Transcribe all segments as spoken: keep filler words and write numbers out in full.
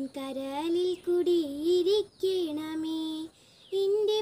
കരളിൽ കുടിയിരിക്കണമേ. എൻ്റെ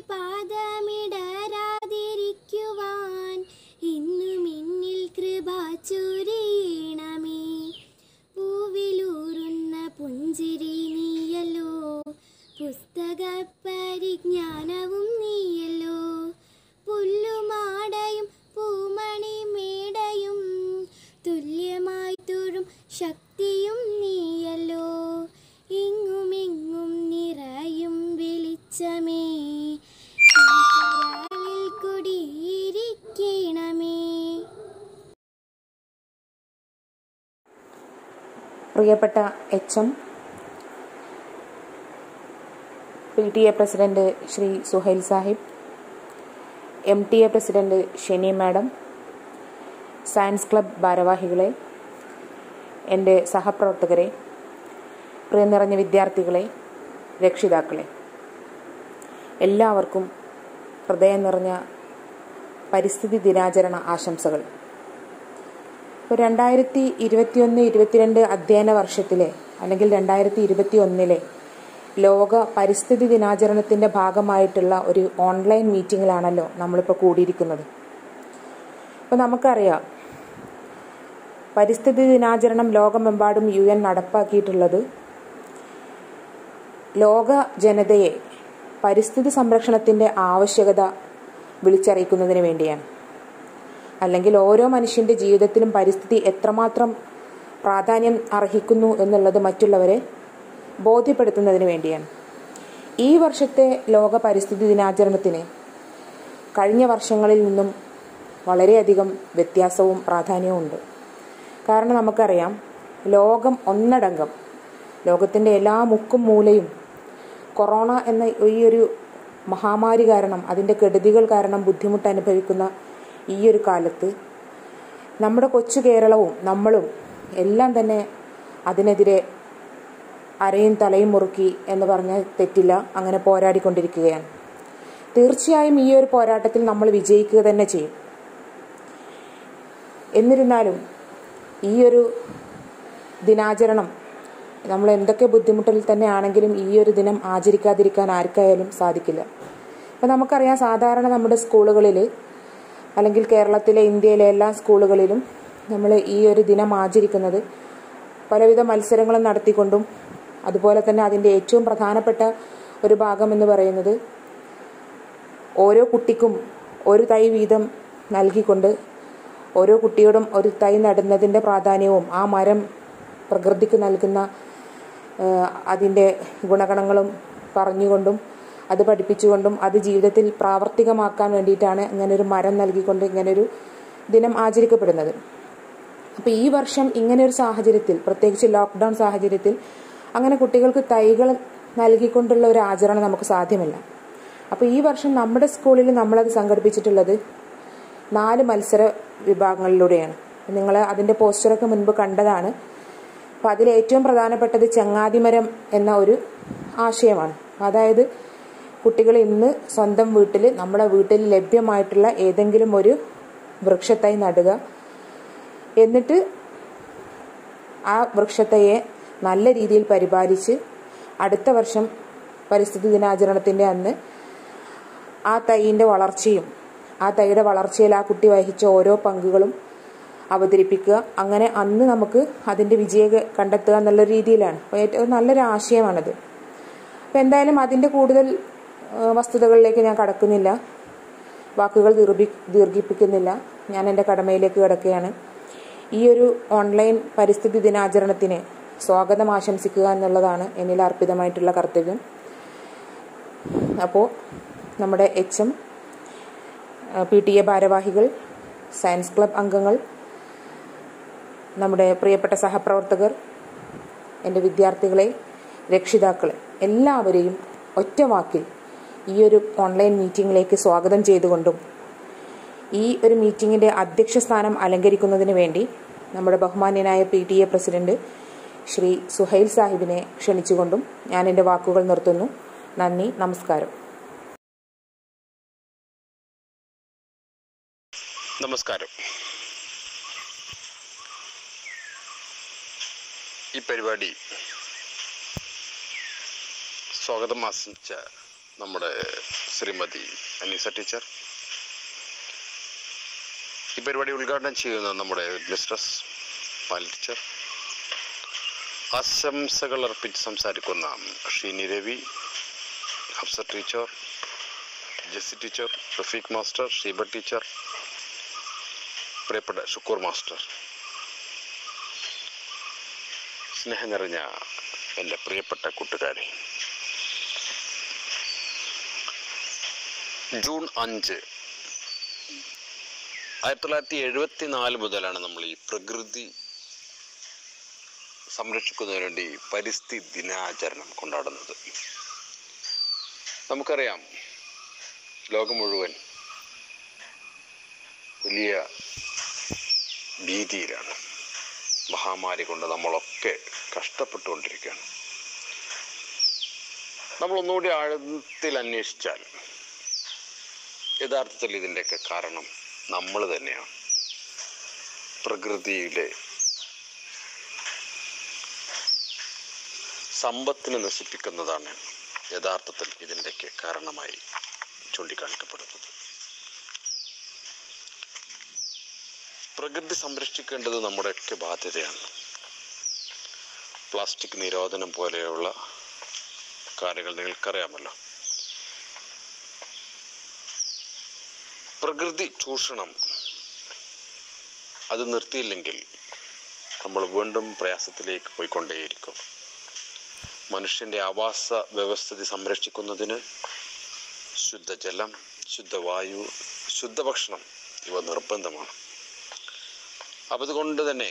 പാദമിടരാതിരിക്കുവാൻ ഇന്നും എന്നിൽ കൃപ ചൊരിയണമേ. പൂവിലൂറുന്ന പുഞ്ചിരി നീയല്ലോ, പുസ്തക പരിജ്ഞാനവും നീയല്ലോ. പുല്ലുമാടയും പൂമണി മേടയും തുല്യമായി തൊഴും ശക്തിയും നീയല്ലോ. എങ്ങുമെങ്ങും നിറയും വെളിച്ചമേ, കരളിൽ കുടിയിരിക്കണമേ. പ്രിയപ്പെട്ട H M, P T A president Shri Suhail Sahib, M T A president Sheni madam, science club ഭാരവാഹികളെ, എൻ്റെ സഹപ്രവർത്തകരെ, പ്രിയ നിറഞ്ഞ വിദ്യാർത്ഥികളെ, രക്ഷിതാക്കളെ, എല്ലാവർക്കും ഹൃദയം നിറഞ്ഞ പരിസ്ഥിതി ദിനാചരണ ആശംസകൾ. ഇപ്പോൾ രണ്ടായിരത്തി ഇരുപത്തിയൊന്ന് ഇരുപത്തിരണ്ട് അധ്യയന വർഷത്തിലെ അല്ലെങ്കിൽ രണ്ടായിരത്തി ഇരുപത്തി ഒന്നിലെ ലോക പരിസ്ഥിതി ദിനാചരണത്തിൻ്റെ ഭാഗമായിട്ടുള്ള ഒരു ഓൺലൈൻ മീറ്റിങ്ങിലാണല്ലോ നമ്മളിപ്പോൾ കൂടിയിരിക്കുന്നത്. ഇപ്പോൾ നമുക്കറിയാം, പരിസ്ഥിതി ദിനാചരണം ലോകമെമ്പാടും യു എൻ നടപ്പാക്കിയിട്ടുള്ളത് ലോക ജനതയെ പരിസ്ഥിതി സംരക്ഷണത്തിൻ്റെ ആവശ്യകത വിളിച്ചറിയിക്കുന്നതിന് വേണ്ടിയാണ്. അല്ലെങ്കിൽ ഓരോ മനുഷ്യൻ്റെ ജീവിതത്തിലും പരിസ്ഥിതി എത്രമാത്രം പ്രാധാന്യം അർഹിക്കുന്നു എന്നുള്ളത് മറ്റുള്ളവരെ ബോധ്യപ്പെടുത്തുന്നതിന് വേണ്ടിയാണ്. ഈ വർഷത്തെ ലോക പരിസ്ഥിതി ദിനാചരണത്തിന് കഴിഞ്ഞ വർഷങ്ങളിൽ നിന്നും വളരെയധികം വ്യത്യാസവും പ്രാധാന്യവും ഉണ്ട്. കാരണം നമുക്കറിയാം, ലോകം ഒന്നടങ്കം, ലോകത്തിൻ്റെ എല്ലാ മുക്കും മൂലയും കൊറോണ എന്ന ഈ ഒരു മഹാമാരി കാരണം, അതിൻ്റെ കെടുതികൾ കാരണം ബുദ്ധിമുട്ട് അനുഭവിക്കുന്ന ഈ ഒരു കാലത്ത് നമ്മുടെ കൊച്ചു കേരളവും നമ്മളും എല്ലാം തന്നെ അതിനെതിരെ അരയും തലയും മുറുക്കി എന്ന് പറഞ്ഞാൽ തെറ്റില്ല, അങ്ങനെ പോരാടിക്കൊണ്ടിരിക്കുകയാണ്. തീർച്ചയായും ഈ ഒരു പോരാട്ടത്തിൽ നമ്മൾ വിജയിക്കുക തന്നെ ചെയ്യും. എന്നിരുന്നാലും ഈ ഒരു ദിനാചരണം നമ്മൾ എന്തൊക്കെ ബുദ്ധിമുട്ടിൽ തന്നെ ആണെങ്കിലും ഈ ഒരു ദിനം ആചരിക്കാതിരിക്കാൻ ആർക്കായാലും സാധിക്കില്ല. ഇപ്പം നമുക്കറിയാം, സാധാരണ നമ്മുടെ സ്കൂളുകളിൽ അല്ലെങ്കിൽ കേരളത്തിലെ ഇന്ത്യയിലെ എല്ലാ സ്കൂളുകളിലും നമ്മൾ ഈ ഒരു ദിനം ആചരിക്കുന്നത് പലവിധ മത്സരങ്ങളും നടത്തിക്കൊണ്ടും, അതുപോലെ തന്നെ അതിൻ്റെ ഏറ്റവും പ്രധാനപ്പെട്ട ഒരു ഭാഗം എന്ന് പറയുന്നത് ഓരോ കുട്ടിക്കും ഒരു തൈ വീതം നൽകിക്കൊണ്ട് ഓരോ കുട്ടിയോടും ഒരു തൈ നടുന്നതിൻ്റെ പ്രാധാന്യവും ആ മരം പ്രകൃതിക്ക് നൽകുന്ന അതിൻ്റെ ഗുണഗണങ്ങളും പറഞ്ഞുകൊണ്ടും അത് പഠിപ്പിച്ചുകൊണ്ടും അത് ജീവിതത്തിൽ പ്രാവർത്തികമാക്കാൻ വേണ്ടിയിട്ടാണ് ഇങ്ങനൊരു മരം നൽകിക്കൊണ്ട് ഇങ്ങനൊരു ദിനം ആചരിക്കപ്പെടുന്നത്. അപ്പോൾ ഈ വർഷം ഇങ്ങനെയൊരു സാഹചര്യത്തിൽ, പ്രത്യേകിച്ച് ലോക്ക്ഡൗൺ സാഹചര്യത്തിൽ, അങ്ങനെ കുട്ടികൾക്ക് തൈകൾ നൽകിക്കൊണ്ടുള്ള ഒരു ആചരണം നമുക്ക് സാധ്യമല്ല. അപ്പോൾ ഈ വർഷം നമ്മുടെ സ്കൂളിൽ നമ്മളത് സംഘടിപ്പിച്ചിട്ടുള്ളത് നാല് മത്സര വിഭാഗങ്ങളിലൂടെയാണ്. നിങ്ങൾ അതിൻ്റെ പോസ്റ്ററൊക്കെ മുൻപ് കണ്ടതാണ്. അപ്പോൾ അതിൽ ഏറ്റവും പ്രധാനപ്പെട്ടത് ചങ്ങാതിമരം എന്ന ഒരു ആശയമാണ്. അതായത് കുട്ടികൾ ഇന്ന് സ്വന്തം വീട്ടിൽ, നമ്മുടെ വീട്ടിൽ ലഭ്യമായിട്ടുള്ള ഏതെങ്കിലും ഒരു വൃക്ഷത്തൈ നടുക, എന്നിട്ട് ആ വൃക്ഷത്തൈയെ നല്ല രീതിയിൽ പരിപാലിച്ച് അടുത്ത വർഷം പരിസ്ഥിതി ദിനാചരണത്തിൻ്റെ അന്ന് ആ തൈയിൻ്റെ വളർച്ചയും ആ തൈയുടെ വളർച്ചയിൽ ആ കുട്ടി വഹിച്ച ഓരോ പങ്കുകളും അവതരിപ്പിക്കുക. അങ്ങനെ അന്ന് നമുക്ക് അതിൻ്റെ വിജയം കണ്ടെത്തുക എന്നുള്ള രീതിയിലാണ്. അപ്പോൾ ഏറ്റവും നല്ലൊരു ആശയമാണത്. അപ്പോൾ എന്തായാലും അതിൻ്റെ കൂടുതൽ വസ്തുതകളിലേക്ക് ഞാൻ കടക്കുന്നില്ല, വാക്കുകൾ ദീർഘി ദീർഘിപ്പിക്കുന്നില്ല ഞാൻ എൻ്റെ കടമയിലേക്ക് കിടക്കുകയാണ്. ഈ ഒരു ഓൺലൈൻ പരിസ്ഥിതി ദിനാചരണത്തിന് സ്വാഗതം ആശംസിക്കുക എന്നുള്ളതാണ് എന്നിൽ അർപ്പിതമായിട്ടുള്ള കർത്തവ്യം. അപ്പോൾ നമ്മുടെ H M, P T A ഭാരവാഹികൾ, സയൻസ് ക്ലബ് അംഗങ്ങൾ, നമ്മുടെ പ്രിയപ്പെട്ട സഹപ്രവർത്തകർ, എൻ്റെ വിദ്യാർത്ഥികളെ, രക്ഷിതാക്കളെ, എല്ലാവരെയും ഒറ്റ വാക്കിൽ ഈ ഒരു ഓൺലൈൻ മീറ്റിങ്ങിലേക്ക് സ്വാഗതം ചെയ്തുകൊണ്ടും ഈ ഒരു മീറ്റിങ്ങിൻ്റെ അധ്യക്ഷ സ്ഥാനം അലങ്കരിക്കുന്നതിന് വേണ്ടി നമ്മുടെ ബഹുമാന്യനായ P T A president Shri Suhail സാഹിബിനെ ക്ഷണിച്ചുകൊണ്ടും ഞാൻ എൻ്റെ വാക്കുകൾ നിർത്തുന്നു. നന്ദി, നമസ്കാരം. നമസ്കാരം. ഈ പരിപാടി സ്വാഗതം ആശംസിച്ച നമ്മുടെ ശ്രീമതി അനീസ ടീച്ചർ, ഈ പരിപാടി ഉദ്ഘാടനം ചെയ്യുന്ന നമ്മുടെ മിസ്ട്രസ് പാൽ ടീച്ചർ, ആശംസകൾ അർപ്പിച്ച് സംസാരിക്കുന്ന Sheeni Ravi, Hafsa teacher, Jessy teacher, Rafeeq master, Sheeba teacher, പ്രിയപ്പെട്ട ഷുക്കൂർ മാസ്റ്റർ, സ്നേഹം നിറഞ്ഞ എൻ്റെ പ്രിയപ്പെട്ട കൂട്ടുകാരെ, ജൂൺ അഞ്ച് ആയിരത്തി തൊള്ളായിരത്തി എഴുപത്തി നാല് മുതലാണ് നമ്മൾ ഈ പ്രകൃതി സംരക്ഷിക്കുന്നതിന് വേണ്ടി പരിസ്ഥിതി ദിനാചരണം കൊണ്ടാടുന്നത്. നമുക്കറിയാം, ലോകം മുഴുവൻ വലിയ ഭീതിയിലാണ്. മഹാമാരി കൊണ്ട് നമ്മളൊക്കെ കഷ്ടപ്പെട്ടുകൊണ്ടിരിക്കുകയാണ്. നമ്മളൊന്നുകൂടി ആഴത്തിൽ അന്വേഷിച്ചാൽ യഥാർത്ഥത്തിൽ ഇതിൻ്റെയൊക്കെ കാരണം നമ്മൾ തന്നെയാണ്. പ്രകൃതിയിലെ സമ്പത്തിനെ നശിപ്പിക്കുന്നതാണ് യഥാർത്ഥത്തിൽ ഇതിൻ്റെയൊക്കെ കാരണമായി ചൂണ്ടിക്കാണിക്കപ്പെടുന്നത്. പ്രകൃതി സംരക്ഷിക്കേണ്ടത് നമ്മുടെയൊക്കെ ബാധ്യതയാണ്. പ്ലാസ്റ്റിക് നിരോധനം പോലെയുള്ള കാര്യങ്ങൾ നിങ്ങൾക്കറിയാമല്ലോ. പ്രകൃതി ചൂഷണം അത് നിർത്തിയില്ലെങ്കിൽ നമ്മൾ വീണ്ടും പ്രയാസത്തിലേക്ക് പോയിക്കൊണ്ടേയിരിക്കും. മനുഷ്യൻ്റെ ആവാസ വ്യവസ്ഥിതി സംരക്ഷിക്കുന്നതിന് ശുദ്ധജലം, ശുദ്ധവായു, ശുദ്ധഭക്ഷണം ഇവ നിർബന്ധമാണ്. അപ്പം അതുകൊണ്ട് തന്നെ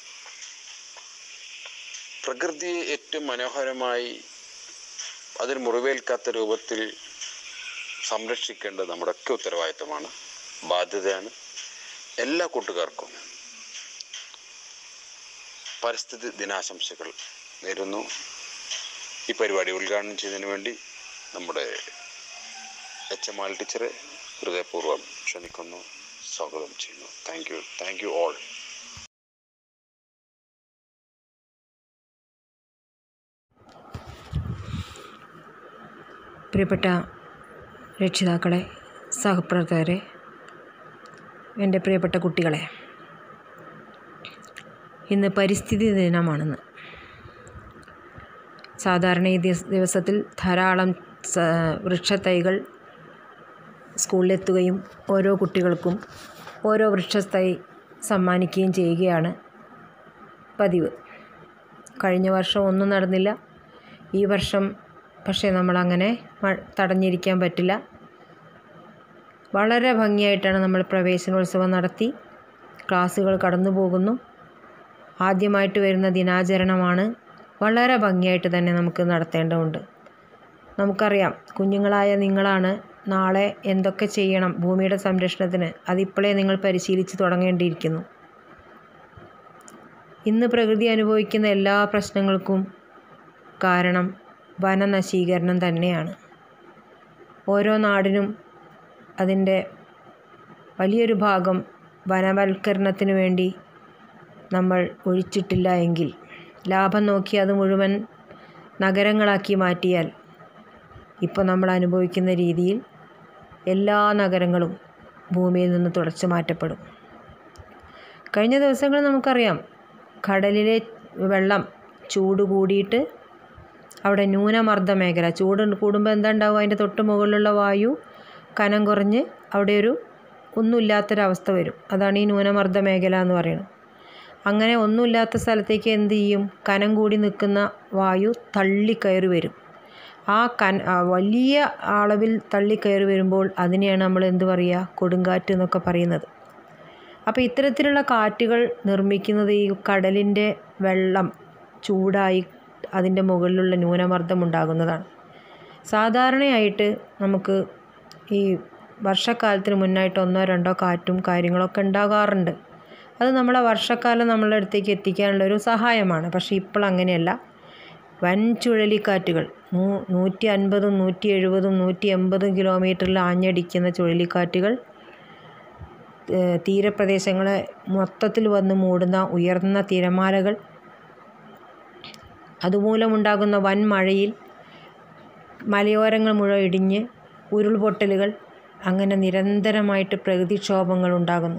പ്രകൃതിയെ ഏറ്റവും മനോഹരമായി അതിന് മുറിവേൽക്കാത്ത രൂപത്തിൽ സംരക്ഷിക്കേണ്ടത് നമ്മുടെയൊക്കെ ഉത്തരവാദിത്തമാണ്, ബാധ്യതയാണ്. എല്ലാ കൂട്ടുകാർക്കും പരിസ്ഥിതി ദിനാശംസകൾ നേരുന്നു. ഈ പരിപാടി ഉദ്ഘാടനം ചെയ്തതിന് വേണ്ടി നമ്മുടെ എച്ച് എം ആൽ ടീച്ചറെ ഹൃദയപൂർവ്വം ക്ഷണിക്കുന്നു, സ്വാഗതം ചെയ്യുന്നു. Thank you thank you all. പ്രിയപ്പെട്ട രക്ഷിതാക്കളെ, സഹപ്രവർത്തകരെ, എൻ്റെ പ്രിയപ്പെട്ട കുട്ടികളെ, ഇന്ന് പരിസ്ഥിതി ദിനമാണെന്ന്. സാധാരണ ഈ ദിവസത്തിൽ ധാരാളം വൃക്ഷത്തൈകൾ സ്കൂളിലെത്തുകയും ഓരോ കുട്ടികൾക്കും ഓരോ വൃക്ഷത്തൈ സമ്മാനിക്കുകയും ചെയ്യുകയാണ് പതിവ്. കഴിഞ്ഞ വർഷം ഒന്നും നടന്നില്ല. ഈ വർഷം പക്ഷേ നമ്മളങ്ങനെ തടഞ്ഞിരിക്കാൻ പറ്റില്ല. വളരെ ഭംഗിയായിട്ടാണ് നമ്മൾ പ്രവേശനോത്സവം നടത്തി. ക്ലാസ്സുകൾ കടന്നു പോകുന്നു. ആദ്യമായിട്ട് വരുന്ന ദിനാചരണമാണ്. വളരെ ഭംഗിയായിട്ട് തന്നെ നമുക്ക് നടത്തേണ്ടതുണ്ട്. നമുക്കറിയാം, കുഞ്ഞുങ്ങളായ നിങ്ങളാണ് നാളെ എന്തൊക്കെ ചെയ്യണം ഭൂമിയുടെ സംരക്ഷണത്തിന്. അതിപ്പോഴേ നിങ്ങൾ പരിശീലിച്ച് തുടങ്ങേണ്ടിയിരിക്കുന്നു. ഇന്ന് പ്രകൃതി അനുഭവിക്കുന്ന എല്ലാ പ്രശ്നങ്ങൾക്കും കാരണം വനനശീകരണം തന്നെയാണ്. ഓരോ നാടിനും അതിൻ്റെ വലിയൊരു ഭാഗം വനവൽക്കരണത്തിന് വേണ്ടി നമ്മൾ ഒഴിച്ചിട്ടില്ല എങ്കിൽ, ലാഭം നോക്കി അത് മുഴുവൻ നഗരങ്ങളാക്കി മാറ്റിയാൽ ഇപ്പോൾ നമ്മൾ അനുഭവിക്കുന്ന രീതിയിൽ എല്ലാ നഗരങ്ങളും ഭൂമിയിൽ നിന്ന് തുടച്ചു മാറ്റപ്പെടും. കഴിഞ്ഞ ദിവസങ്ങളിൽ നമുക്കറിയാം, കടലിലെ വെള്ളം ചൂട് കൂടിയിട്ട് അവിടെ ന്യൂനമർദ്ദ മേഖല, ചൂട് കൂടുമ്പോൾ എന്താ ഉണ്ടാവും, അതിൻ്റെ തൊട്ട് മുകളിലുള്ള വായു കനം കുറഞ്ഞ് അവിടെ ഒരു ഒന്നുമില്ലാത്തൊരവസ്ഥ വരും. അതാണ് ഈ ന്യൂനമർദ്ദ മേഖല എന്ന് പറയുന്നത്. അങ്ങനെ ഒന്നുമില്ലാത്ത സ്ഥലത്തേക്ക് എന്ത് ചെയ്യും, കനം കൂടി നിൽക്കുന്ന വായു തള്ളിക്കയറി വരും. ആ കൻ വലിയ അളവിൽ തള്ളിക്കയറി വരുമ്പോൾ അതിനെയാണ് നമ്മൾ എന്ത് പറയുക, കൊടുങ്കാറ്റ് എന്നൊക്കെ പറയുന്നത്. അപ്പോൾ ഇത്തരത്തിലുള്ള കാറ്റുകൾ നിർമ്മിക്കുന്നത് ഈ കടലിൻ്റെ വെള്ളം ചൂടായി അതിൻ്റെ മുകളിലുള്ള ന്യൂനമർദ്ദം ഉണ്ടാകുന്നതാണ്. സാധാരണയായിട്ട് നമുക്ക് ഈ വർഷക്കാലത്തിന് മുന്നായിട്ട് ഒന്നോ രണ്ടോ കാറ്റും കാര്യങ്ങളൊക്കെ ഉണ്ടാകാറുണ്ട്. അത് നമ്മളെ വർഷക്കാലം നമ്മളുടെ അടുത്തേക്ക് എത്തിക്കാനുള്ളൊരു സഹായമാണ്. പക്ഷേ ഇപ്പോൾ അങ്ങനെയല്ല. വൻ ചുഴലിക്കാറ്റുകൾ നൂ നൂറ്റി അൻപതും നൂറ്റി എഴുപതും നൂറ്റി എൺപതും കിലോമീറ്ററിൽ ആഞ്ഞടിക്കുന്ന ചുഴലിക്കാറ്റുകൾ തീരപ്രദേശങ്ങളെ മൊത്തത്തിൽ വന്ന് മൂടുന്ന ഉയർന്ന തിരമാലകൾ, അതുമൂലമുണ്ടാകുന്ന വൻ മഴയിൽ മലയോരങ്ങൾ മുഴുവൻ ഇടിഞ്ഞ് ഉരുൾപൊട്ടലുകൾ, അങ്ങനെ നിരന്തരമായിട്ട് പ്രകൃതിക്ഷോഭങ്ങൾ ഉണ്ടാകുന്നു.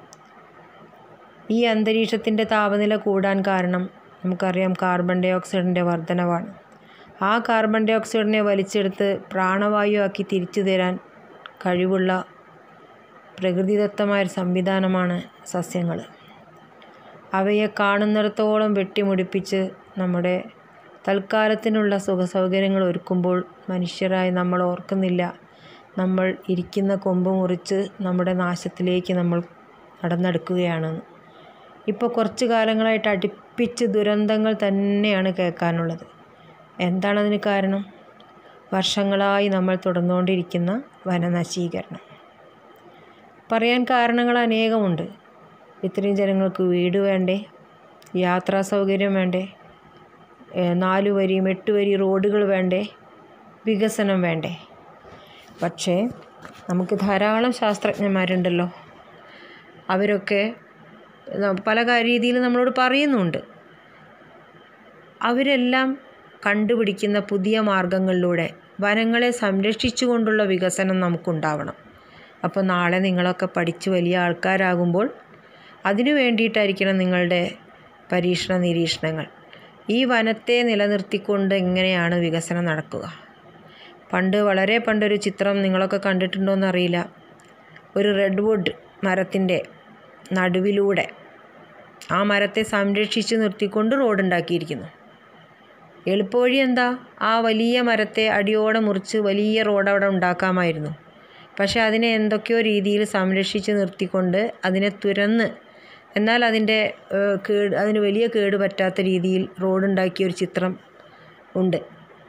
ഈ അന്തരീക്ഷത്തിൻ്റെ താപനില കൂടാൻ കാരണം നമുക്കറിയാം കാർബൺ ഡൈ ഓക്സൈഡിൻ്റെ വർധനവാണ്. ആ കാർബൺ ഡൈ ഓക്സൈഡിനെ വലിച്ചെടുത്ത് പ്രാണവായു ആക്കി തിരിച്ചു തരാൻ കഴിവുള്ള പ്രകൃതിദത്തമായൊരു സംവിധാനമാണ് സസ്യങ്ങൾ. അവയെ കാണുന്നിടത്തോളം വെട്ടിമുടിപ്പിച്ച് നമ്മുടെ തൽക്കാലത്തിനുള്ള സുഖസൗകര്യങ്ങൾ ഒരുക്കുമ്പോൾ മനുഷ്യരായി നമ്മൾ ഓർക്കുന്നില്ല, നമ്മൾ ഇരിക്കുന്ന കൊമ്പ് മുറിച്ച് നമ്മുടെ നാശത്തിലേക്ക് നമ്മൾ നടന്നെടുക്കുകയാണെന്ന്. ഇപ്പോൾ കുറച്ച് കാലങ്ങളായിട്ട് അടുപ്പിച്ച് ദുരന്തങ്ങൾ തന്നെയാണ് കേൾക്കാനുള്ളത്. എന്താണതിന് കാരണം? വർഷങ്ങളായി നമ്മൾ തുടർന്നുകൊണ്ടിരിക്കുന്ന വനനശീകരണം. പറയാൻ കാരണങ്ങൾ അനേകമുണ്ട്. ഇത്രയും ജനങ്ങൾക്ക് വീട് വേണ്ടേ? യാത്രാ സൗകര്യം വേണ്ടേ? നാലു വരിയും എട്ട് വരി റോഡുകൾ വേണ്ടേ? വികസനം വേണ്ടേ? പക്ഷേ നമുക്ക് ധാരാളം ശാസ്ത്രജ്ഞന്മാരുണ്ടല്ലോ. അവരൊക്കെ പല രീതിയിൽ നമ്മളോട് പറയുന്നുണ്ട്. അവരെല്ലാം കണ്ടുപിടിക്കുന്ന പുതിയ മാർഗങ്ങളിലൂടെ വനങ്ങളെ സംരക്ഷിച്ചുകൊണ്ടുള്ള വികസനം നമുക്കുണ്ടാവണം. അപ്പോൾ നാളെ നിങ്ങളൊക്കെ പഠിച്ച് വലിയ ആൾക്കാരാകുമ്പോൾ അതിനു വേണ്ടിയിട്ടായിരിക്കണം നിങ്ങളുടെ പരീക്ഷണ നിരീക്ഷണങ്ങൾ. ഈ വനത്തെ നിലനിർത്തിക്കൊണ്ട് എങ്ങനെയാണ് വികസനം നടക്കുക? പണ്ട്, വളരെ പണ്ടൊരു ചിത്രം നിങ്ങളൊക്കെ കണ്ടിട്ടുണ്ടോയെന്നറിയില്ല. ഒരു റെഡ് വുഡ് മരത്തിൻ്റെ നടുവിലൂടെ ആ മരത്തെ സംരക്ഷിച്ച് നിർത്തിക്കൊണ്ട് റോഡുണ്ടാക്കിയിരിക്കുന്നു. എളുപ്പവഴി എന്താ? ആ വലിയ മരത്തെ അടിയോടെ മുറിച്ച് വലിയ റോഡ് അവിടെ ഉണ്ടാക്കാമായിരുന്നു. പക്ഷേ അതിനെ എന്തൊക്കെയോ രീതിയിൽ സംരക്ഷിച്ച് നിർത്തിക്കൊണ്ട് അതിനെ തുരന്ന്, എന്നാൽ അതിൻ്റെ കേട് അതിന് വലിയ കേട് പറ്റാത്ത രീതിയിൽ റോഡുണ്ടാക്കിയൊരു ചിത്രം ഉണ്ട്.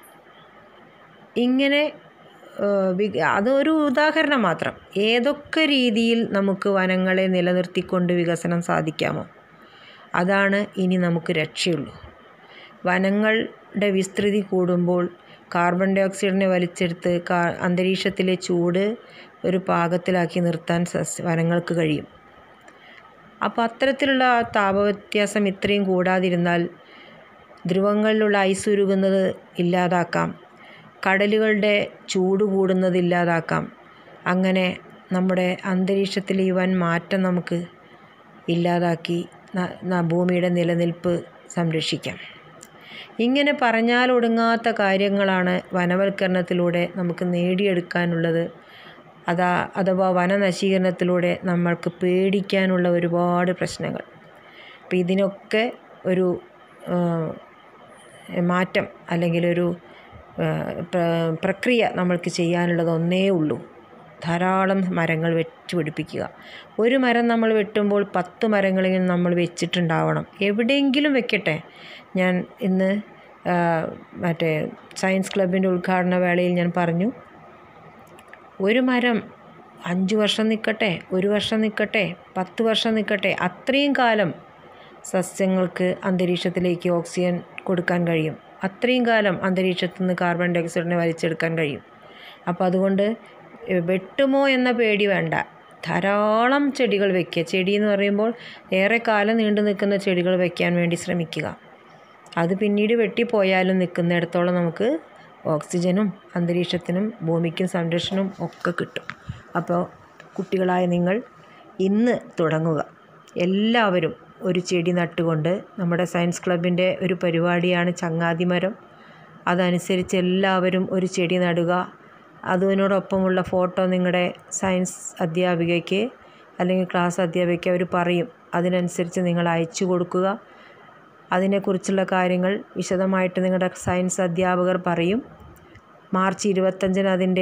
ഇങ്ങനെ അതൊരു ഉദാഹരണം മാത്രം. ഏതൊക്കെ രീതിയിൽ നമുക്ക് വനങ്ങളെ നിലനിർത്തിക്കൊണ്ട് വികസനം സാധിക്കാമോ അതാണ് ഇനി നമുക്ക് രക്ഷയുള്ളൂ. വനങ്ങളുടെ വിസ്തൃതി കൂടുമ്പോൾ കാർബൺ ഡൈ ഓക്സൈഡിനെ വലിച്ചെടുത്ത് കാ അന്തരീക്ഷത്തിലെ ചൂട് ഒരു പാകത്തിലാക്കി നിർത്താൻ സസ്യ വനങ്ങൾക്ക് കഴിയും. അപ്പോൾ അത്തരത്തിലുള്ള താപവ്യത്യാസം ഇത്രയും കൂടാതിരുന്നാൽ ധ്രുവങ്ങളിലുള്ള ഐസ് ഉരുകുന്നത് ഇല്ലാതാക്കാം, കടലുകളുടെ ചൂട് കൂടുന്നത് ഇല്ലാതാക്കാം. അങ്ങനെ നമ്മുടെ അന്തരീക്ഷത്തിലെ ഈ വൻ മാറ്റം നമുക്ക് ഇല്ലാതാക്കി ഭൂമിയുടെ നിലനിൽപ്പ് സംരക്ഷിക്കാം. ഇങ്ങനെ പറഞ്ഞാലൊടുങ്ങാത്ത കാര്യങ്ങളാണ് വനവൽക്കരണത്തിലൂടെ നമുക്ക് നേടിയെടുക്കാനുള്ളത്. അതാ അഥവാ വനനശീകരണത്തിലൂടെ നമ്മൾക്ക് പേടിക്കാനുള്ള ഒരുപാട് പ്രശ്നങ്ങൾ. അപ്പം ഇതിനൊക്കെ ഒരു മാറ്റം അല്ലെങ്കിൽ ഒരു പ്രക്രിയ നമ്മൾക്ക് ചെയ്യാനുള്ളത് ഒന്നേ ഉള്ളൂ: ധാരാളം മരങ്ങൾ വെച്ച് പിടിപ്പിക്കുക. ഒരു മരം നമ്മൾ വെട്ടുമ്പോൾ പത്ത് മരങ്ങളെങ്കിലും നമ്മൾ വെച്ചിട്ടുണ്ടാവണം. എവിടെയെങ്കിലും വെക്കട്ടെ. ഞാൻ ഇന്ന് മറ്റേ സയൻസ് ക്ലബിൻ്റെ ഉദ്ഘാടന വേളയിൽ ഞാൻ പറഞ്ഞു, ഒരു മരം അഞ്ച് വർഷം നിൽക്കട്ടെ, ഒരു വർഷം നിൽക്കട്ടെ, പത്ത് വർഷം നിൽക്കട്ടെ, അത്രയും കാലം സസ്യങ്ങൾക്ക് അന്തരീക്ഷത്തിലേക്ക് ഓക്സിജൻ കൊടുക്കാൻ കഴിയും. അത്രയും കാലം അന്തരീക്ഷത്തിൽ നിന്ന് കാർബൺ ഡൈ ഓക്സൈഡിനെ വലിച്ചെടുക്കാൻ കഴിയും. അപ്പോൾ അതുകൊണ്ട് വെട്ടുമോ എന്ന പേടി വേണ്ട. ധാരാളം ചെടികൾ വയ്ക്കുക. ചെടി എന്ന് പറയുമ്പോൾ ഏറെ കാലം നീണ്ടു നിൽക്കുന്ന ചെടികൾ വയ്ക്കാൻ വേണ്ടി ശ്രമിക്കുക. അത് പിന്നീട് വെട്ടിപ്പോയാലും നിൽക്കുന്നിടത്തോളം നമുക്ക് ഓക്സിജനും അന്തരീക്ഷത്തിനും ഭൂമിക്കും സംരക്ഷണവും ഒക്കെ കിട്ടും. അപ്പോൾ കുട്ടികളായ നിങ്ങൾ ഇന്ന് തുടങ്ങുക. എല്ലാവരും ഒരു ചെടി നട്ടുകൊണ്ട്, നമ്മുടെ സയൻസ് ക്ലബിൻ്റെ ഒരു പരിപാടിയാണ് ചങ്ങാതി മരം. അതനുസരിച്ച് എല്ലാവരും ഒരു ചെടി നടുക. അതിനോടൊപ്പമുള്ള ഫോട്ടോ നിങ്ങളുടെ സയൻസ് അധ്യാപികയ്ക്ക് അല്ലെങ്കിൽ ക്ലാസ് അധ്യാപികയ്ക്ക് അവർ പറയും. അതിനനുസരിച്ച് നിങ്ങൾ അയച്ചു കൊടുക്കുക. അതിനെക്കുറിച്ചുള്ള കാര്യങ്ങൾ വിശദമായിട്ട് നിങ്ങളുടെ സയൻസ് അധ്യാപകർ പറയും. മാർച്ച് ഇരുപത്തഞ്ചിന് അതിൻ്റെ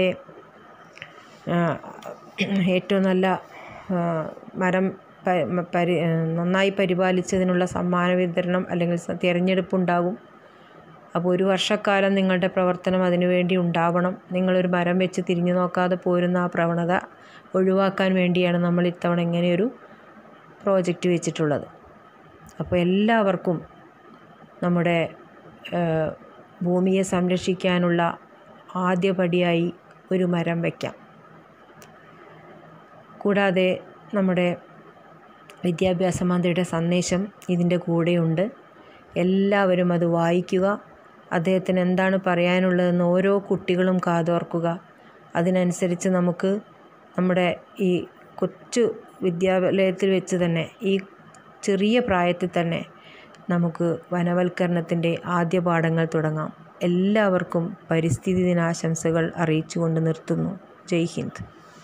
ഏറ്റവും നല്ല മരം പരി നന്നായി പരിപാലിച്ചതിനുള്ള സമ്മാന വിതരണം അല്ലെങ്കിൽ തിരഞ്ഞെടുപ്പുണ്ടാകും. അപ്പോൾ ഒരു വർഷക്കാലം നിങ്ങളുടെ പ്രവർത്തനം അതിനുവേണ്ടി ഉണ്ടാവണം. നിങ്ങളൊരു മരം വെച്ച് തിരിഞ്ഞു നോക്കാതെ പോരുന്ന ആ പ്രവണത ഒഴിവാക്കാൻ വേണ്ടിയാണ് നമ്മൾ ഇത്തവണ ഇങ്ങനെയൊരു പ്രോജക്റ്റ് വെച്ചിട്ടുള്ളത്. അപ്പോൾ എല്ലാവർക്കും നമ്മുടെ ഭൂമിയെ സംരക്ഷിക്കാനുള്ള ആദ്യപടിയായി ഒരു മരം വയ്ക്കാം. കൂടാതെ നമ്മുടെ വിദ്യാഭ്യാസ മന്ത്രിയുടെ സന്ദേശം ഇതിൻ്റെ കൂടെയുണ്ട്. എല്ലാവരും അത് വായിക്കുക. അദ്ദേഹത്തിന് എന്താണ് പറയാനുള്ളതെന്ന് ഓരോ കുട്ടികളും കാതോർക്കുക. അതിനനുസരിച്ച് നമുക്ക് നമ്മുടെ ഈ കൊച്ചു വിദ്യാലയത്തിൽ വെച്ച് തന്നെ, ഈ ചെറിയ പ്രായത്തിൽ തന്നെ നമുക്ക് വനവൽക്കരണത്തിൻ്റെ ആദ്യ പാഠങ്ങൾ തുടങ്ങാം. എല്ലാവർക്കും പരിസ്ഥിതി ദിനാശംസകൾ അറിയിച്ചുകൊണ്ട് നിർത്തുന്നു. ജയ് ഹിന്ദ്.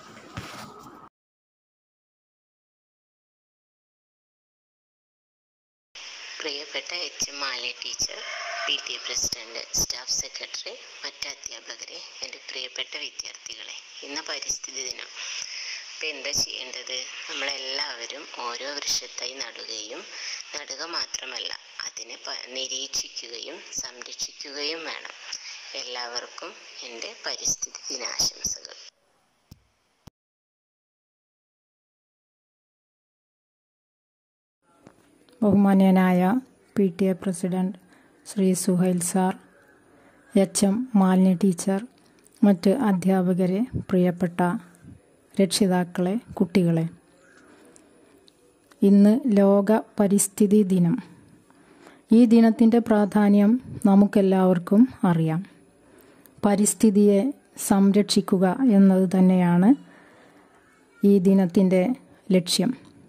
പ്രിയപ്പെട്ട H M Malini teacher, P T A president, staff secretary, മറ്റ് അധ്യാപകരെ, എൻ്റെ പ്രിയപ്പെട്ട വിദ്യാർത്ഥികളെ, ഇന്ന് പരിസ്ഥിതി ദിനം. അപ്പം എന്താ ചെയ്യേണ്ടത്? നമ്മളെല്ലാവരും ഓരോ വൃക്ഷത്തൈ നടുകയും നടുക മാത്രമല്ല അതിനെ നിരീക്ഷിക്കുകയും സംരക്ഷിക്കുകയും വേണം. എല്ലാവർക്കും എൻ്റെ പരിസ്ഥിതി ദിനാശംസകൾ. ബഹുമാന്യനായ P T A president Shri Suhail sir, H M Malini teacher, മറ്റ് അധ്യാപകരെ, പ്രിയപ്പെട്ട രക്ഷിതാക്കളെ, കുട്ടികളെ, ഇന്ന് ലോക പരിസ്ഥിതി ദിനം. ഈ ദിനത്തിൻ്റെ പ്രാധാന്യം നമുക്കെല്ലാവർക്കും അറിയാം. പരിസ്ഥിതിയെ സംരക്ഷിക്കുക എന്നത് തന്നെയാണ് ഈ ദിനത്തിൻ്റെ ലക്ഷ്യം.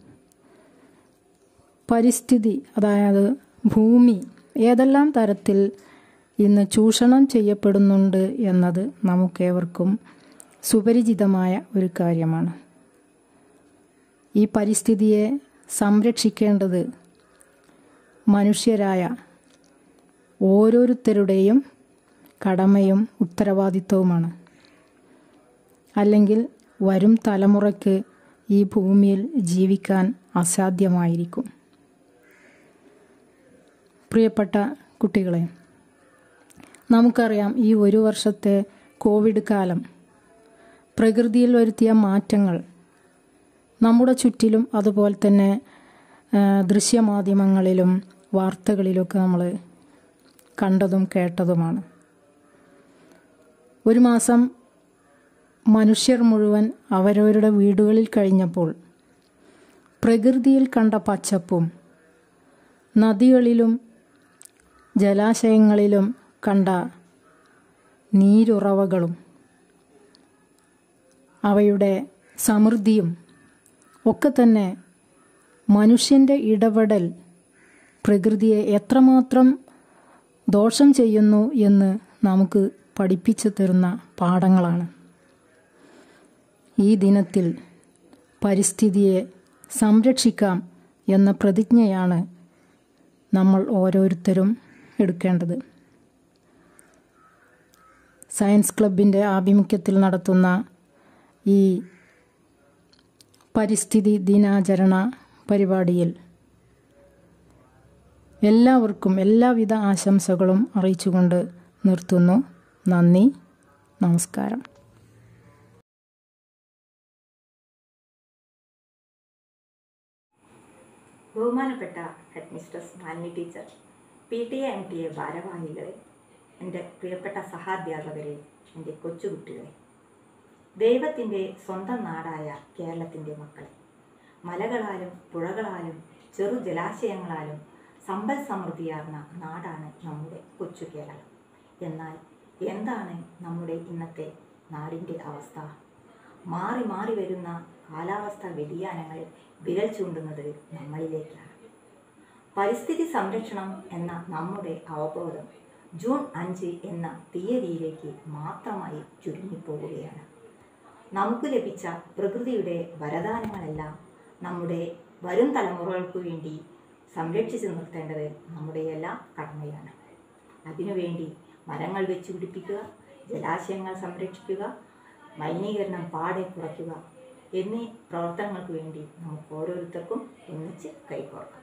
പരിസ്ഥിതി, അതായത് ഭൂമി, ഏതെല്ലാം തരത്തിൽ ഇന്ന് ചൂഷണം ചെയ്യപ്പെടുന്നുണ്ട് എന്നത് നമുക്കേവർക്കും സുപരിചിതമായ ഒരു കാര്യമാണ്. ഈ പരിസ്ഥിതിയെ സംരക്ഷിക്കേണ്ടത് മനുഷ്യരായ ഓരോരുത്തരുടെയും കടമയും ഉത്തരവാദിത്വവുമാണ്. അല്ലെങ്കിൽ വരും തലമുറയ്ക്ക് ഈ ഭൂമിയിൽ ജീവിക്കാൻ അസാധ്യമായിരിക്കും. പ്രിയപ്പെട്ട കുട്ടികളെ, നമുക്കറിയാം ഈ ഒരു വർഷത്തെ കോവിഡ് കാലം പ്രകൃതിയിൽ വരുത്തിയ മാറ്റങ്ങൾ നമ്മുടെ ചുറ്റിലും അതുപോലെ തന്നെ ദൃശ്യമാധ്യമങ്ങളിലും വാർത്തകളിലൊക്കെ നമ്മൾ കണ്ടതും കേട്ടതുമാണ്. ഒരു മാസം മനുഷ്യർ മുഴുവൻ അവരവരുടെ വീടുകളിൽ കഴിഞ്ഞപ്പോൾ പ്രകൃതിയിൽ കണ്ട പച്ചപ്പും നദികളിലും ജലാശയങ്ങളിലും കണ്ട നീരുറവകളും അവയുടെ സമൃദ്ധിയും ഒക്കെ തന്നെ മനുഷ്യൻ്റെ ഇടപെടൽ പ്രകൃതിയെ എത്രമാത്രം ദോഷം ചെയ്യുന്നു എന്ന് നമുക്ക് പഠിപ്പിച്ചു തരുന്ന പാഠങ്ങളാണ്. ഈ ദിനത്തിൽ പരിസ്ഥിതിയെ സംരക്ഷിക്കാം എന്ന പ്രതിജ്ഞയാണ് നമ്മൾ ഓരോരുത്തരും എടുക്കേണ്ടത്. സയൻസ് ക്ലബിൻ്റെ ആഭിമുഖ്യത്തിൽ നടത്തുന്ന ഈ പരിസ്ഥിതി ദിനാചരണ പരിപാടിയിൽ എല്ലാവർക്കും എല്ലാവിധ ആശംസകളും അറിയിച്ചുകൊണ്ട് നിർത്തുന്നു. നന്ദി, നമസ്കാരം. ബഹുമാനപ്പെട്ട head mistress Malini teacher, P T A M T A ഭാരവാഹികളെ, എൻ്റെ പ്രിയപ്പെട്ട സഹാധ്യാപകരെ, എൻ്റെ കൊച്ചുകുട്ടികളെ, ദൈവത്തിൻ്റെ സ്വന്തം നാടായ കേരളത്തിൻ്റെ മക്കളെ, മലകളാലും പുഴകളാലും ചെറു ജലാശയങ്ങളാലും സമ്പൽ സമൃദ്ധിയാർന്ന നാടാണ് നമ്മുടെ കൊച്ചു കേരളം. എന്നാൽ എന്താണ് നമ്മുടെ ഇന്നത്തെ നാടിൻ്റെ അവസ്ഥ? മാറി മാറി വരുന്ന കാലാവസ്ഥാ വ്യതിയാനങ്ങൾ വിരൽ ചൂണ്ടുന്നത് നമ്മളിലേക്കാണ്. പരിസ്ഥിതി സംരക്ഷണം എന്ന നമ്മുടെ അവബോധം ജൂൺ അഞ്ച് എന്ന തീയതിയിലേക്ക് മാത്രമായി ചുരുങ്ങിപ്പോവുകയാണ്. നമുക്ക് ലഭിച്ച പ്രകൃതിയുടെ വരദാനങ്ങളെല്ലാം നമ്മുടെ വരും തലമുറകൾക്ക് വേണ്ടി സംരക്ഷിച്ചു നിർത്തേണ്ടത് നമ്മുടെ എല്ലാ കടമയാണ്. അതിനുവേണ്ടി മരങ്ങൾ വെച്ച് പിടിപ്പിക്കുക, ജലാശയങ്ങൾ സംരക്ഷിക്കുക, മലിനീകരണം പാടെ കുറയ്ക്കുക എന്നീ പ്രവർത്തനങ്ങൾക്ക് വേണ്ടി നമുക്ക് ഓരോരുത്തർക്കും ഒന്നിച്ച് കൈകോർക്കാം.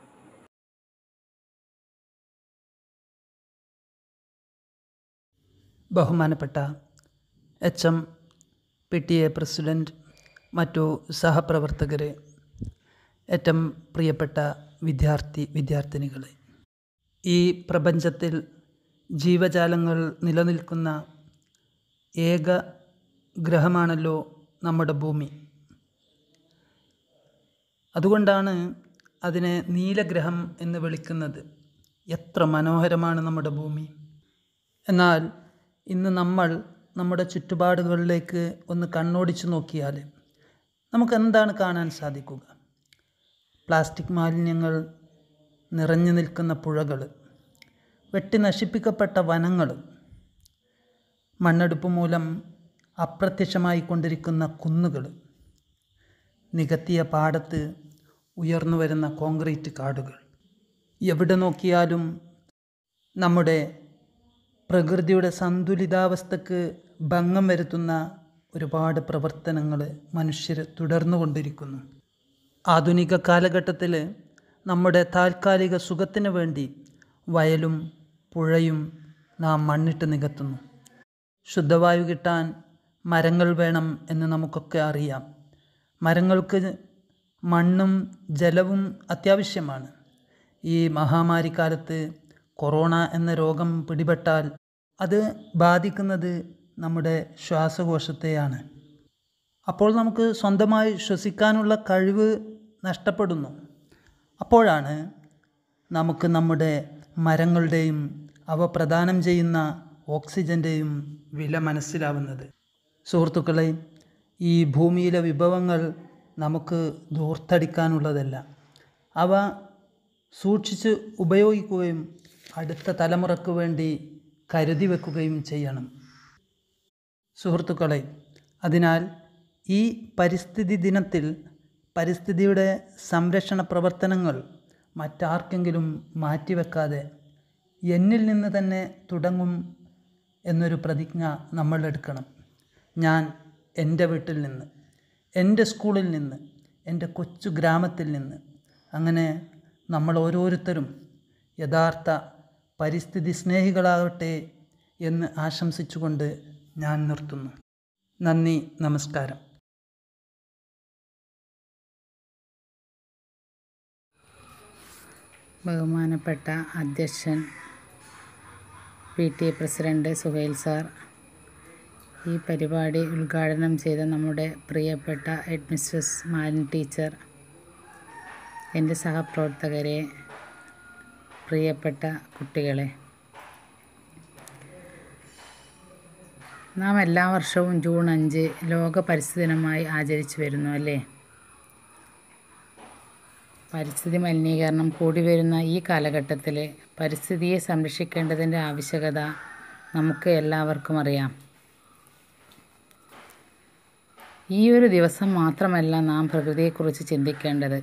ബഹുമാനപ്പെട്ട H M P T A president, മറ്റു സഹപ്രവർത്തകരെ, ഏറ്റവും പ്രിയപ്പെട്ട വിദ്യാർത്ഥി വിദ്യാർത്ഥിനികളെ, ഈ പ്രപഞ്ചത്തിൽ ജീവജാലങ്ങൾ നിലനിൽക്കുന്ന ഏക ഗ്രഹമാണല്ലോ നമ്മുടെ ഭൂമി. അതുകൊണ്ടാണ് അതിനെ നീലഗ്രഹം എന്ന് വിളിക്കുന്നത്. എത്ര മനോഹരമാണ് നമ്മുടെ ഭൂമി! എന്നാൽ ഇന്ന് നമ്മൾ നമ്മുടെ ചുറ്റുപാടുകളിലേക്ക് ഒന്ന് കണ്ണോടിച്ചു നോക്കിയാൽ നമുക്ക് എന്താണ് കാണാൻ സാധിക്കുക? പ്ലാസ്റ്റിക് മാലിന്യങ്ങൾ നിറഞ്ഞു നിൽക്കുന്ന പുഴകൾ, വെട്ടി നശിപ്പിക്കപ്പെട്ട വനങ്ങൾ, മണ്ണെടുപ്പ് മൂലം അപ്രത്യക്ഷമായി കൊണ്ടിരിക്കുന്ന കുന്നുകൾ, നികത്തിയ പാടത്ത് ഉയർന്നു വരുന്ന കോൺക്രീറ്റ് കാടുകൾ. എവിടെ നോക്കിയാലും നമ്മുടെ പ്രകൃതിയുടെ സന്തുലിതാവസ്ഥക്ക് ഭംഗം വരുത്തുന്ന ഒരുപാട് പ്രവർത്തനങ്ങൾ മനുഷ്യർ തുടർന്നുകൊണ്ടിരിക്കുന്നു. ആധുനിക കാലഘട്ടത്തിൽ നമ്മുടെ താൽക്കാലിക സുഖത്തിന് വേണ്ടി വയലും പുഴയും നാം മണ്ണിട്ട് നികത്തുന്നു. ശുദ്ധവായു കിട്ടാൻ മരങ്ങൾ വേണം എന്ന് നമുക്കൊക്കെ അറിയാം. മരങ്ങൾക്ക് മണ്ണും ജലവും അത്യാവശ്യമാണ്. ഈ മഹാമാരിക്കാലത്ത് കൊറോണ എന്ന രോഗം പിടിപെട്ടാൽ അത് ബാധിക്കുന്നത് നമ്മുടെ ശ്വാസകോശത്തെയാണ്. അപ്പോൾ നമുക്ക് സ്വന്തമായി ശ്വസിക്കാനുള്ള കഴിവ് നഷ്ടപ്പെടുന്നു. അപ്പോഴാണ് നമുക്ക് നമ്മുടെ മരങ്ങളുടെയും അവ പ്രദാനം ചെയ്യുന്ന ഓക്സിജൻ്റെയും വില മനസ്സിലാവുന്നത്. സുഹൃത്തുക്കളെ, ഈ ഭൂമിയിലെ വിഭവങ്ങൾ നമുക്ക് ധൂർത്തടിക്കാനുള്ളതല്ല. അവ സൂക്ഷിച്ച് ഉപയോഗിക്കുകയും അടുത്ത തലമുറയ്ക്ക് വേണ്ടി കരുതി വെക്കുകയും ചെയ്യണം. സുഹൃത്തുക്കളെ, അതിനാൽ ഈ പരിസ്ഥിതി ദിനത്തിൽ പരിസ്ഥിതിയുടെ സംരക്ഷണ പ്രവർത്തനങ്ങൾ മറ്റാർക്കെങ്കിലും മാറ്റിവെക്കാതെ എന്നിൽ നിന്ന് തന്നെ തുടങ്ങും എന്നൊരു പ്രതിജ്ഞ നമ്മൾ എടുക്കണം. ഞാൻ എൻ്റെ വീട്ടിൽ നിന്ന്, എൻ്റെ സ്കൂളിൽ നിന്ന്, എൻ്റെ കൊച്ചു ഗ്രാമത്തിൽ നിന്ന്, അങ്ങനെ നമ്മൾ ഓരോരുത്തരും യഥാർത്ഥ പരിസ്ഥിതി സ്നേഹികളാകട്ടെ എന്ന് ആശംസിച്ചുകൊണ്ട് ഞാൻ നിർത്തുന്നു. നന്ദി, നമസ്കാരം. ബഹുമാനപ്പെട്ട അധ്യക്ഷൻ P T A president Suhail sir, ഈ പരിപാടി ഉദ്ഘാടനം ചെയ്ത നമ്മുടെ പ്രിയപ്പെട്ട ഹെഡ് മിസ്ട്രസ് മാലിനി ടീച്ചർ, എൻ്റെ സഹപ്രവർത്തകരെ, പ്രിയപ്പെട്ട കുട്ടികളെ, നാം എല്ലാ വർഷവും ജൂൺ അഞ്ച് ലോക പരിസ്ഥിതി ദിനമായി ആചരിച്ചു വരുന്നു അല്ലേ? പരിസ്ഥിതി മലിനീകരണം കൂടി വരുന്ന ഈ കാലഘട്ടത്തിൽ പരിസ്ഥിതിയെ സംരക്ഷിക്കേണ്ടതിൻ്റെ ആവശ്യകത നമുക്ക് എല്ലാവർക്കും അറിയാം. ഈ ഒരു ദിവസം മാത്രമല്ല നാം പ്രകൃതിയെക്കുറിച്ച് ചിന്തിക്കേണ്ടത്.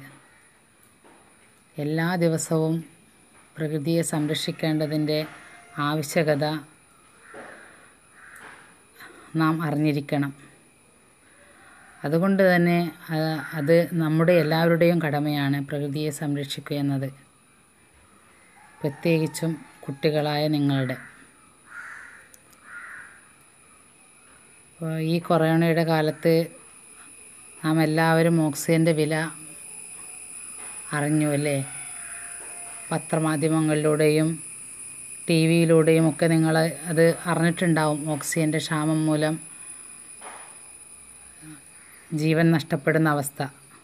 എല്ലാ ദിവസവും പ്രകൃതിയെ സംരക്ഷിക്കേണ്ടതിൻ്റെ ആവശ്യകത നാം അറിഞ്ഞിരിക്കണം. അതുകൊണ്ട് തന്നെ അത് നമ്മുടെ എല്ലാവരുടെയും കടമയാണ് പ്രകൃതിയെ സംരക്ഷിക്കുക എന്നത്, പ്രത്യേകിച്ചും കുട്ടികളായ നിങ്ങളുടെ. ഈ കൊറോണയുടെ കാലത്ത് നാം എല്ലാവരും ഓക്സിജൻ്റെ വില അറിഞ്ഞു അല്ലേ? പത്രമാധ്യമങ്ങളിലൂടെയും ടി വിയിലൂടെയും ഒക്കെ നിങ്ങൾ അത് അറിഞ്ഞിട്ടുണ്ടാവും. ഓക്സിജൻ്റെ ക്ഷാമം മൂലം ജീവൻ നഷ്ടപ്പെടുന്ന അവസ്ഥ.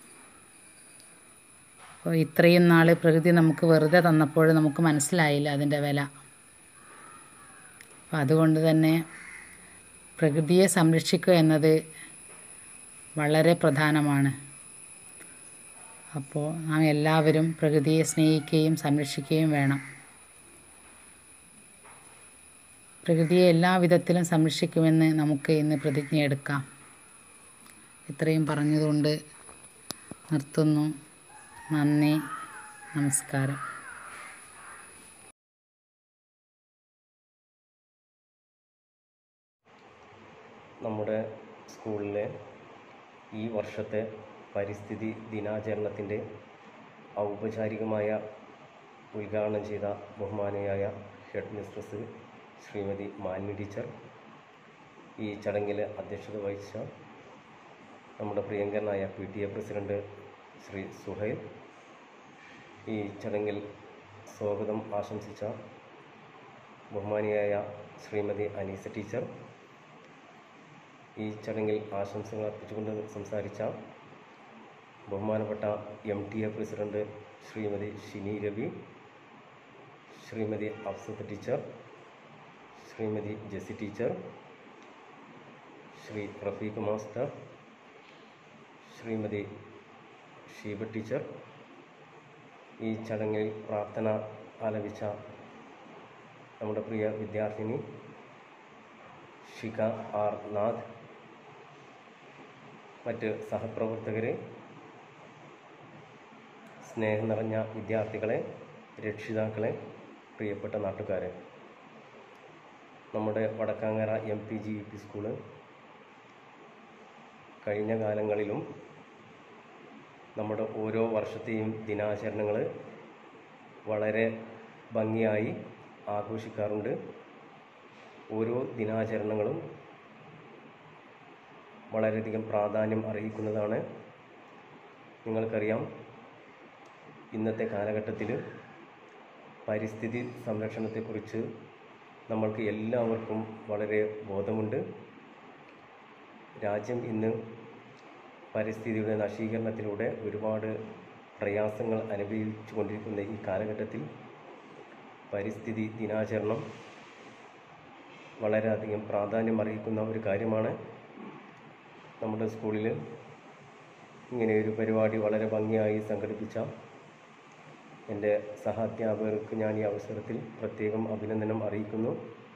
അപ്പോൾ ഇത്രയും നാൾ പ്രകൃതി നമുക്ക് വെറുതെ തന്നപ്പോൾ നമുക്ക് മനസ്സിലായില്ല അതിൻ്റെ വില. അപ്പോൾ അതുകൊണ്ട് തന്നെ പ്രകൃതിയെ സംരക്ഷിക്കുക എന്നത് വളരെ പ്രധാനമാണ്. അപ്പോൾ നാം എല്ലാവരും പ്രകൃതിയെ സ്നേഹിക്കുകയും സംരക്ഷിക്കുകയും വേണം. പ്രകൃതിയെ എല്ലാ വിധത്തിലും സംരക്ഷിക്കുമെന്ന് നമുക്ക് ഇന്ന് പ്രതിജ്ഞയെടുക്കാം. ഇത്രയും പറഞ്ഞതുകൊണ്ട് നിർത്തുന്നു. നന്ദി, നമസ്കാരം. നമ്മുടെ സ്കൂളിലെ ഈ വർഷത്തെ പരിസ്ഥിതി ദിനാചരണത്തിൻ്റെ ഔപചാരികമായ ഉദ്ഘാടനം ചെയ്ത ബഹുമാനയായ head mistress Shrimati Malini teacher, ഈ ചടങ്ങിൽ അധ്യക്ഷത വഹിച്ച നമ്മുടെ പ്രിയങ്കരനായ P T A president Shri Suhail, ഈ ചടങ്ങിൽ സ്വാഗതം ആശംസിച്ച ബഹുമാനിയായ ശ്രീമതി അനീസ ടീച്ചർ, ഈ ചടങ്ങിൽ ആശംസകൾ അർപ്പിച്ചുകൊണ്ട് സംസാരിച്ച ബഹുമാനപ്പെട്ട M T A president Shrimati Shini Ravi, Shrimati Afsath teacher, Shrimati Jessy teacher, Shri Rafeeq master, Shrimati Sheeba teacher, ഈ ചടങ്ങിൽ പ്രാർത്ഥന ആലപിച്ച നമ്മുടെ പ്രിയ വിദ്യാർത്ഥിനി ഷിക ആർ നാഥ്, മറ്റ് സഹപ്രവർത്തകരെ, സ്നേഹം നിറഞ്ഞ വിദ്യാർത്ഥികളെ, രക്ഷിതാക്കളെ, പ്രിയപ്പെട്ട നാട്ടുകാരെ, നമ്മുടെ Vadakkangara M P G U P school കഴിഞ്ഞ കാലങ്ങളിലും നമ്മുടെ ഓരോ വർഷത്തെയും ദിനാചരണങ്ങൾ വളരെ ഭംഗിയായി ആഘോഷിക്കാറുണ്ട്. ഓരോ ദിനാചരണങ്ങളും വളരെയധികം പ്രാധാന്യം അർഹിക്കുന്നതാണ്. നിങ്ങൾക്കറിയാം, ഇന്നത്തെ കാലഘട്ടത്തിൽ പരിസ്ഥിതി സംരക്ഷണത്തെക്കുറിച്ച് നമ്മൾക്ക് എല്ലാവർക്കും വളരെ ബോധമുണ്ട്. രാജ്യം ഇന്ന് പരിസ്ഥിതിയുടെ നശീകരണത്തിലൂടെ ഒരുപാട് പ്രയാസങ്ങൾ അനുഭവിച്ചു കൊണ്ടിരിക്കുന്ന ഈ കാലഘട്ടത്തിൽ പരിസ്ഥിതി ദിനാചരണം വളരെയധികം പ്രാധാന്യം അർഹിക്കുന്ന ഒരു കാര്യമാണ്. നമ്മുടെ സ്കൂളിൽ ഇങ്ങനെയൊരു പരിപാടി വളരെ ഭംഗിയായി സംഘടിപ്പിച്ച എൻ്റെ സഹാധ്യാപകർക്ക് ഞാൻ ഈ അവസരത്തിൽ പ്രത്യേകം അഭിനന്ദനം അറിയിക്കുന്നു.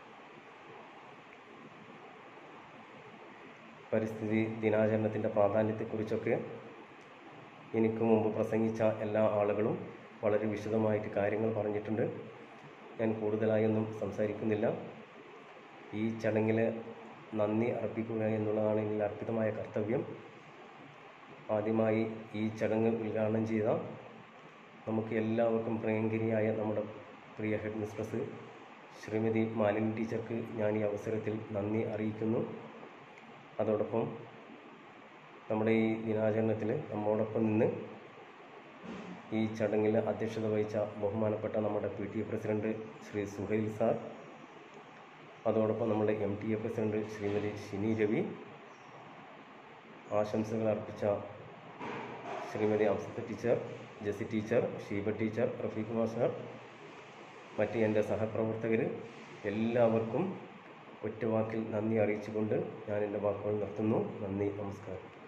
പരിസ്ഥിതി ദിനാചരണത്തിൻ്റെ പ്രാധാന്യത്തെക്കുറിച്ചൊക്കെ എനിക്ക് മുമ്പ് പ്രസംഗിച്ച എല്ലാ ആളുകളും വളരെ വിശദമായിട്ട് കാര്യങ്ങൾ പറഞ്ഞിട്ടുണ്ട്. ഞാൻ കൂടുതലായൊന്നും സംസാരിക്കുന്നില്ല. ഈ ചടങ്ങിൽ നന്ദി അർപ്പിക്കുക എന്നുള്ളതാണ് എന്നിൽ അർപ്പിതമായ കർത്തവ്യം. ആദ്യമായി ഈ ചടങ്ങ് ഉദ്ഘാടനം ചെയ്ത നമുക്ക് എല്ലാവർക്കും പ്രിയങ്കരിയായ നമ്മുടെ പ്രിയ ഹെഡ് മിസ്ട്രസ് ശ്രീമതി മാലിനി ടീച്ചർക്ക് ഞാൻ ഈ അവസരത്തിൽ നന്ദി അറിയിക്കുന്നു. അതോടൊപ്പം നമ്മുടെ ഈ ദിനാചരണത്തിൽ നമ്മോടൊപ്പം നിന്ന് ഈ ചടങ്ങിൽ അധ്യക്ഷത വഹിച്ച ബഹുമാനപ്പെട്ട നമ്മുടെ P T A president Shri Suhail sir, അതോടൊപ്പം നമ്മുടെ M T A president Shrimati Shini Ravi, ആശംസകൾ അർപ്പിച്ച Shrimati Amsatha teacher, Jessy teacher, Sheeba teacher, Rafeeq master, മറ്റ് എൻ്റെ സഹപ്രവർത്തകർ, എല്ലാവർക്കും ഒറ്റവാക്കിൽ നന്ദി അറിയിച്ചുകൊണ്ട് ഞാൻ എൻ്റെ വാക്കുകൾ നിർത്തുന്നു. നന്ദി, നമസ്കാരം.